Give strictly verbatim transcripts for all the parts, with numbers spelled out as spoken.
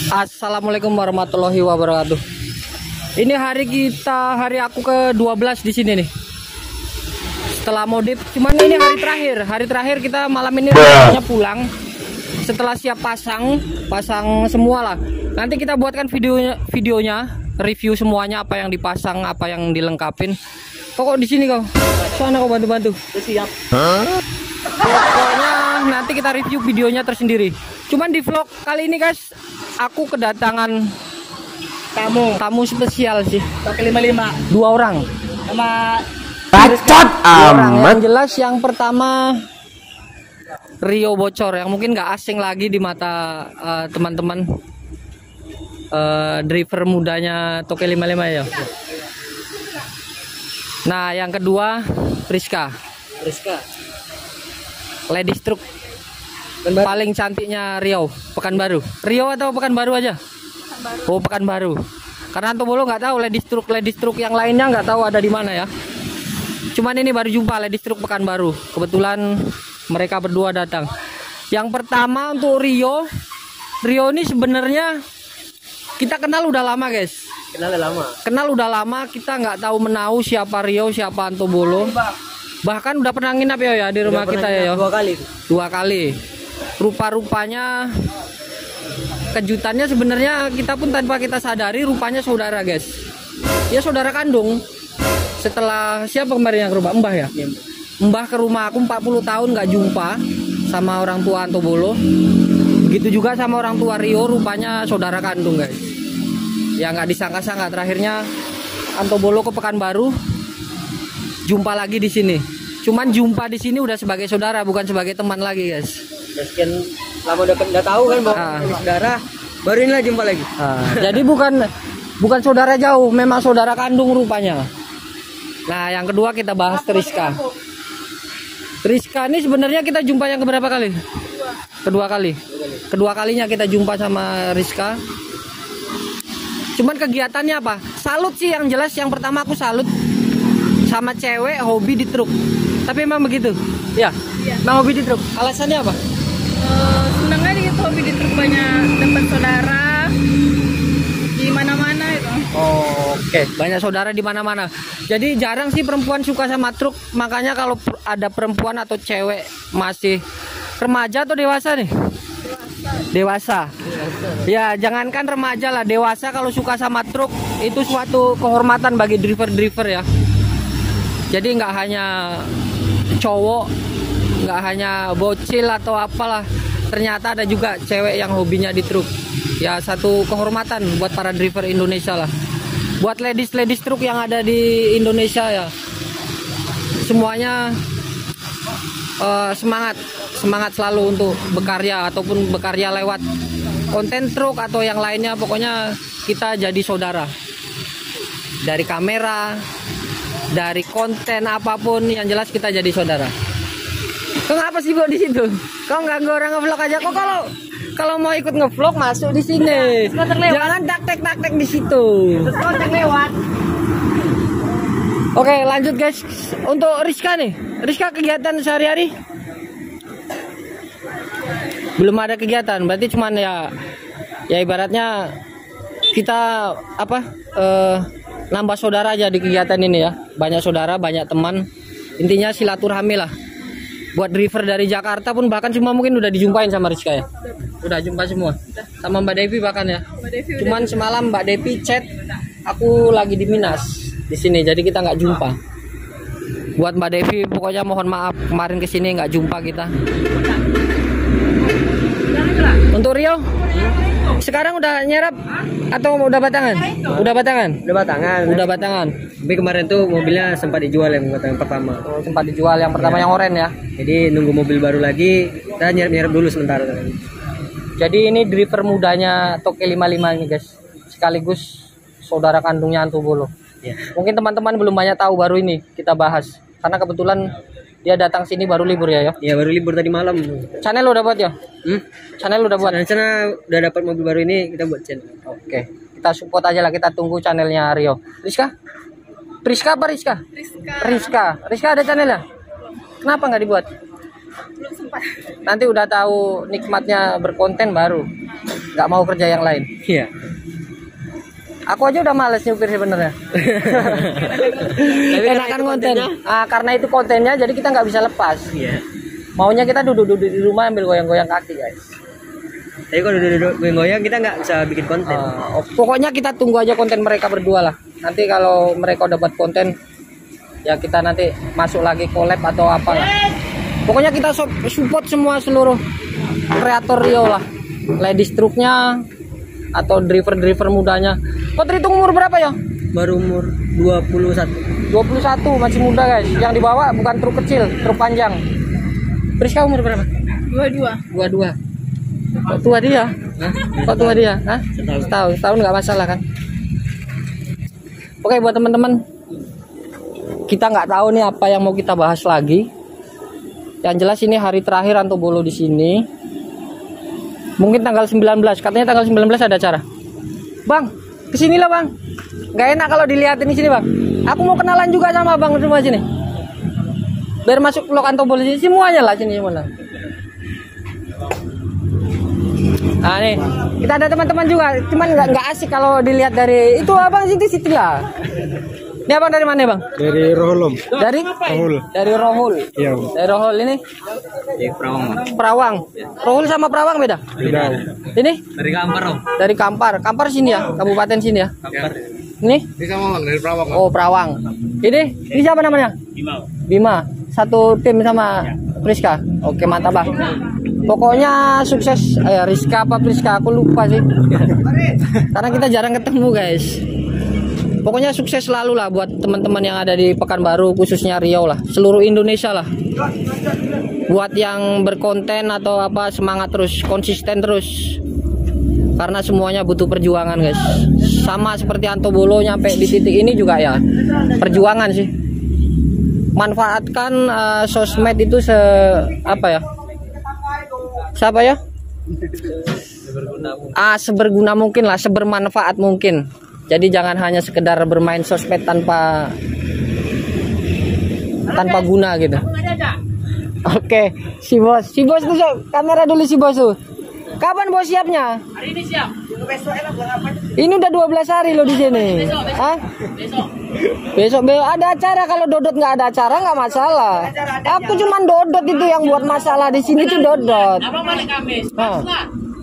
Assalamualaikum warahmatullahi wabarakatuh. Ini hari kita, hari aku ke dua belas di sini nih. Setelah modif, cuman ini hari terakhir. Hari terakhir kita malam ini hanya pulang. Setelah siap pasang, pasang semua lah. Nanti kita buatkan videonya, videonya, review semuanya apa yang dipasang, apa yang dilengkapin. Pokok di sini kau. Sana kau bantu-bantu. Siap. Pokoknya nanti kita review videonya tersendiri. Cuman di vlog kali ini guys, aku kedatangan Tamu. tamu spesial sih. Pakai lima lima. Dua orang. Sama Bacot Orang yang amat. jelas yang pertama Rio Bocor yang mungkin nggak asing lagi di mata uh, teman-teman uh, driver mudanya Toke lima lima ya. Nah, yang kedua Priska. Rizka. Ladies truk paling cantiknya Riau, Pekanbaru. Rio atau Pekanbaru aja? Pekanbaru. Oh, Pekanbaru. Karena Antobolo nggak tahu ladies truk, ladies truk yang lainnya nggak tahu ada di mana ya. Cuman ini baru jumpa ladies truk Pekanbaru. Kebetulan mereka berdua datang. Yang pertama untuk Rio. Rio ini sebenarnya kita kenal udah lama, guys. Kenal lama. Kenal udah lama, kita nggak tahu menau siapa Rio, siapa Antobolo. Bahkan udah pernah nginap ya ya di rumah kita ya. Dua kali. Dua kali. Rupa-rupanya kejutannya sebenarnya kita pun tanpa kita sadari rupanya saudara, guys. Ya saudara kandung. Setelah siapa kemarin yang ke rumah Mbah ya? Ya. Mbah ke rumah aku empat puluh tahun nggak jumpa sama orang tua Antobolo. Begitu juga sama orang tua Rio, rupanya saudara kandung, guys. Ya nggak disangka-sangka terakhirnya Antobolo ke Pekanbaru jumpa lagi di sini. Cuman jumpa di sini udah sebagai saudara, bukan sebagai teman lagi, guys. Sekian lama udah, udah tahu kan bahwa Ah. saudara, baru inilah jumpa lagi. Nah, jadi bukan bukan saudara jauh, memang saudara kandung rupanya. Nah, yang kedua kita bahas Rizka. Rizka ini sebenarnya kita jumpa yang keberapa kali? Kedua kali. Kedua kalinya kita jumpa sama Rizka. Cuman kegiatannya apa? Salut sih yang jelas. Yang pertama aku salut sama cewek hobi di truk. Tapi emang begitu? Ya. Iya. Emang hobi di truk. Alasannya apa? Uh, seneng aja gitu hobi di truk, banyak dapat saudara di mana-mana itu. Oh, oke, okay. Banyak saudara di mana-mana. Jadi jarang sih perempuan suka sama truk. Makanya kalau ada perempuan atau cewek masih remaja atau dewasa nih? Dewasa. Dewasa. Ya, jangankan remaja lah, dewasa kalau suka sama truk itu suatu kehormatan bagi driver-driver ya. Jadi nggak hanya cowok, nggak hanya bocil atau apalah, ternyata ada juga cewek yang hobinya di truk. Ya satu kehormatan buat para driver Indonesia lah, buat ladies-ladies truk yang ada di Indonesia ya. Semuanya uh, semangat, semangat selalu untuk berkarya ataupun berkarya lewat konten truk atau yang lainnya. Pokoknya kita jadi saudara. Dari kamera, dari konten apapun, yang jelas kita jadi saudara. Kau ngapa sih kok di situ? Kau ganggu orang ngevlog aja. Kok kalau kalau mau ikut ngevlog masuk di sini. Jangan taktek-taktek di situ. Terus lewat. Oke, lanjut guys. Untuk Rizka nih. Rizka kegiatan sehari-hari? Belum ada kegiatan. Berarti cuman ya ya ibaratnya kita apa? Eh, nambah saudara aja di kegiatan ini ya. Banyak saudara, banyak teman. Intinya silaturahmi lah. Buat driver dari Jakarta pun bahkan semua mungkin udah dijumpain sama Rizka ya. Udah jumpa semua. Sama Mbak Devi bahkan ya. Devi Cuman semalam Mbak Devi chat aku lagi di Minas di sini, jadi kita nggak jumpa. Buat Mbak Devi pokoknya mohon maaf kemarin kesini nggak jumpa kita. Untuk Rio, sekarang udah nyerap atau udah batangan? Udah batangan? Udah batangan. Udah batangan. Tapi kemarin tuh mobilnya sempat dijual yang batangan pertama. Oh, sempat dijual yang pertama yang oranye ya. Jadi nunggu mobil baru lagi, kita nyerap-nyerap dulu sementara. Jadi ini driver mudanya Toke lima lima ini guys. Sekaligus saudara kandungnya Antobolo. Ya. Mungkin teman-teman belum banyak tahu, baru ini kita bahas. Karena kebetulan dia datang sini baru libur ya, ya. Ya baru libur tadi malam. Channel udah buat ya? Hmm? Channel udah buat. Rencana udah dapat mobil baru ini, kita buat channel. Oke. Kita support aja lah, kita tunggu channelnya Rio. Rizka? Rizka apa Rizka? Rizka. Rizka. Rizka ada channel ya? Kenapa nggak dibuat? Belum sempat. Nanti udah tahu nikmatnya berkonten baru nggak mau kerja yang lain. Iya. Aku aja udah males nyupir sebenarnya. Enakan konten. Ah, karena itu kontennya, jadi kita nggak bisa lepas. Iya. Maunya kita duduk-duduk di rumah ambil goyang-goyang kaki, guys. Tapi kalau duduk-duduk goyang kita nggak bisa bikin konten. Ah, pokoknya kita tunggu aja konten mereka berdua lah. Nanti kalau mereka udah buat konten, ya kita nanti masuk lagi collab atau apalah. Pokoknya kita support semua seluruh kreator Riau lah. Ladies truknya atau driver-driver mudanya. Kok terhitung umur berapa ya? Baru umur dua puluh satu. dua puluh satu, masih muda guys. Yang dibawa bukan truk kecil, truk panjang. Priska umur berapa? Dua-dua. dua puluh dua. Kok tua dia? Hah? Kok tua dia? Hah? Setahun. Setahun nggak masalah kan? Oke, buat teman-teman, kita nggak tahu nih apa yang mau kita bahas lagi. Yang jelas ini hari terakhir Antobolo di sini. Mungkin tanggal sembilan belas, katanya tanggal sembilan belas ada acara. Bang, kesinilah bang. Gak enak kalau dilihatin di sini bang. Aku mau kenalan juga sama bang semua sini. Biar masuk vlog Antobolo sini semuanya lah sini semua. Nah nih, kita ada teman-teman juga. Cuman nggak nggak asik kalau dilihat dari itu abang situ-situ lah. Ini abang dari mana bang? Dari Rohol. Dari Rohol. Dari Rohol. Iya. Dari Rohol ini. Di Perawang. Perawang. Rohol sama Perawang beda? Beda. Ini? Dari Kampar om. Dari Kampar. Kampar sini ya, kabupaten sini ya. Kampar. Ini? Ini sama dari Perawang. Oh Perawang. Ini? Ini siapa namanya? Bima. Bima. Satu tim sama Priska. Oke mantap bang. Pokoknya sukses. Eh, Rizka apa Priska? Aku lupa sih. Karena kita jarang ketemu guys. Pokoknya sukses selalu lah buat teman-teman yang ada di Pekanbaru, khususnya Riau lah, seluruh Indonesia lah. Buat yang berkonten atau apa, semangat terus, konsisten terus. Karena semuanya butuh perjuangan guys. Sama seperti Antobolo nyampe di titik ini juga ya, perjuangan sih. Manfaatkan uh, sosmed itu se apa ya? Siapa ya? Ah, seberguna mungkin lah, sebermanfaat mungkin. Jadi jangan hanya sekedar bermain sosmed tanpa tanpa guna gitu. Oke, si bos, si bos tuh kamera dulu si bos tuh. Kapan bos siapnya? Hari ini siap. Ini udah dua belas hari loh di sini. Besok, besok. Hah? Besok. Besok be ada acara, kalau Dodot nggak ada acara nggak masalah. Aku cuman Dodot itu yang buat masalah di sini tuh Dodot. Abang balik Kamis. Ah. Bagus lah.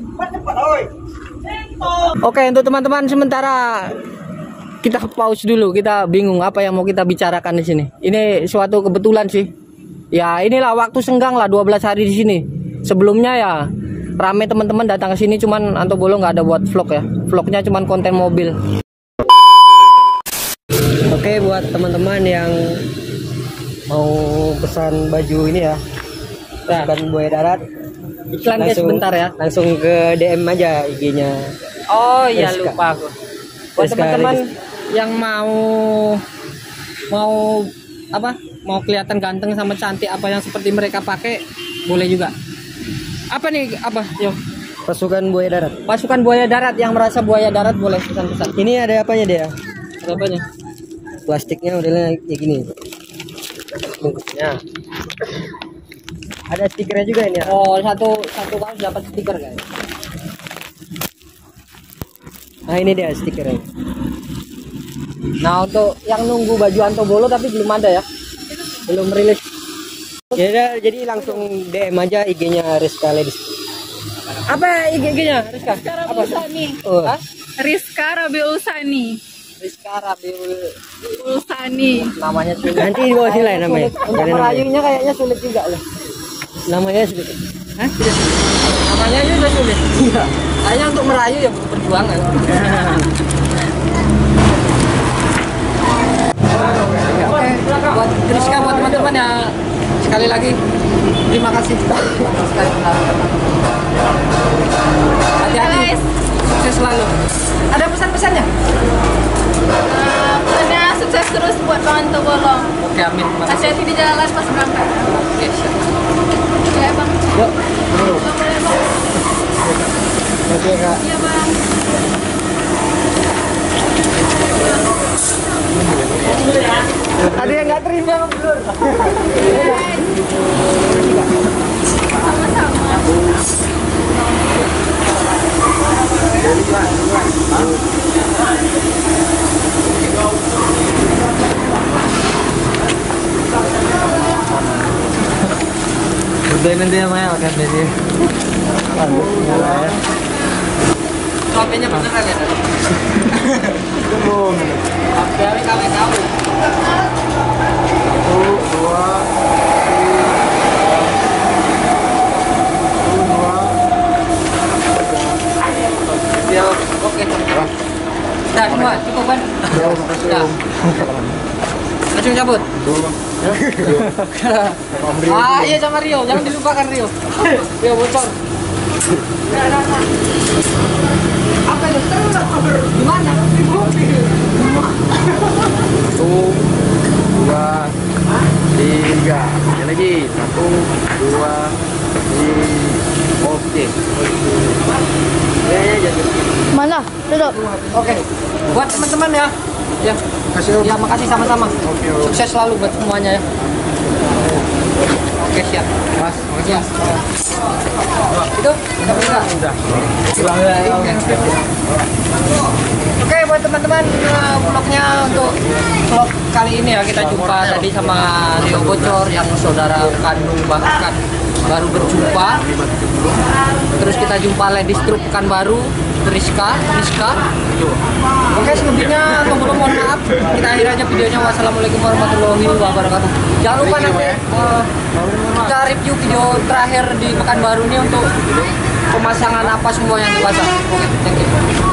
Oke, untuk teman-teman sementara kita pause dulu. Kita bingung apa yang mau kita bicarakan di sini. Ini suatu kebetulan sih. Ya, inilah waktu senggang lah dua belas hari di sini. Sebelumnya ya rame teman-teman datang ke sini, cuman Antobolo nggak ada buat vlog ya. Vlognya cuman konten mobil. Oke, buat teman-teman yang mau pesan baju ini ya, pesan buaya darat, Iklan guys sebentar ya. Langsung ke D M aja I G-nya. Oh iya Rizka. lupa aku. Buat Rizka, teman-teman Rizka. yang mau mau apa? Mau kelihatan ganteng sama cantik apa yang seperti mereka pakai, boleh juga. Apa nih? Apa? Yo. Pasukan buaya darat. Pasukan buaya darat, yang merasa buaya darat boleh pesan-pesan. Ini ada apanya dia? Ada apanya? Plastiknya modelnya kayak gini. Bungkusnya. Ada stikernya juga ini ya. Oh, satu satu kaos dapat stiker guys. Nah, ini dia stikernya. Nah, untuk yang nunggu baju Antobolo tapi belum ada ya. Belum rilis. Ya udah, jadi langsung D M aja I G-nya Rizka Ladies. Apa I G-nya, Rizka? Apa? Usani. Oh. Hah? Rizka Rabiul Usani. Rizka Rabiul. Usani. Namanya sulit. Nanti di bawah sini lah namanya. Sulit. Untuk Ada namanya. merayunya kayaknya sulit juga loh. Namanya sudah. Hah? Namanya aja udah sulit. Iya. Kayaknya untuk merayu ya butuh perjuangan. Oke, buat Rizka, buat teman-teman ya, sekali lagi terima kasih. Hati-hati, Guys. sukses selalu. Ada pesan-pesannya? Uh, Pokoknya sukses terus buat Bang Antobolo. Oke, amin. Terima kasih. Hati-hati di jalan pas berangkat. Oke, siap. Ya Bang. Yuk. Bang, boleh Bang? Oke, Kak. Iya Bang. Ada yang nggak terima, Bro. Udah nanti ya Maya, oke nanti. Kopenya beneran ya? Kami kami kami. Satu, dua, Ya, oke. Dah semua, cukup kan? Dah. Langsung cabut. Ah iya sama Rio, jangan dilupakan Rio. Rio bocor. Apa itu? Gimana? satu, dua, tiga. Sekali lagi. Satu, dua, tiga. Oke. Ya, ya, ya. Mana? Duduk. Oke. Buat teman-teman ya. Ya. Kasih. Ya, makasih sama-sama. Oke, oke. Sukses selalu buat semuanya ya. Oke, siap. Mas, makasih Mas. Itu kita bisa. Udah. Pulang ya. Oke buat teman-teman eh, vlognya untuk vlog kali ini ya kita jumpa tadi sama Rio Bocor yang saudara kandung bahkan baru berjumpa. Terus kita jumpa Ladies Truk Pekanbaru, Rizka, Rizka. Oke selebihnya mohon mohon maaf. Kita akhir aja videonya. Wassalamualaikum warahmatullahi wabarakatuh. Jangan lupa nanti eh, kita review video terakhir di Pekanbaru ini untuk pemasangan apa semua yang dipasang. Oke, thank you.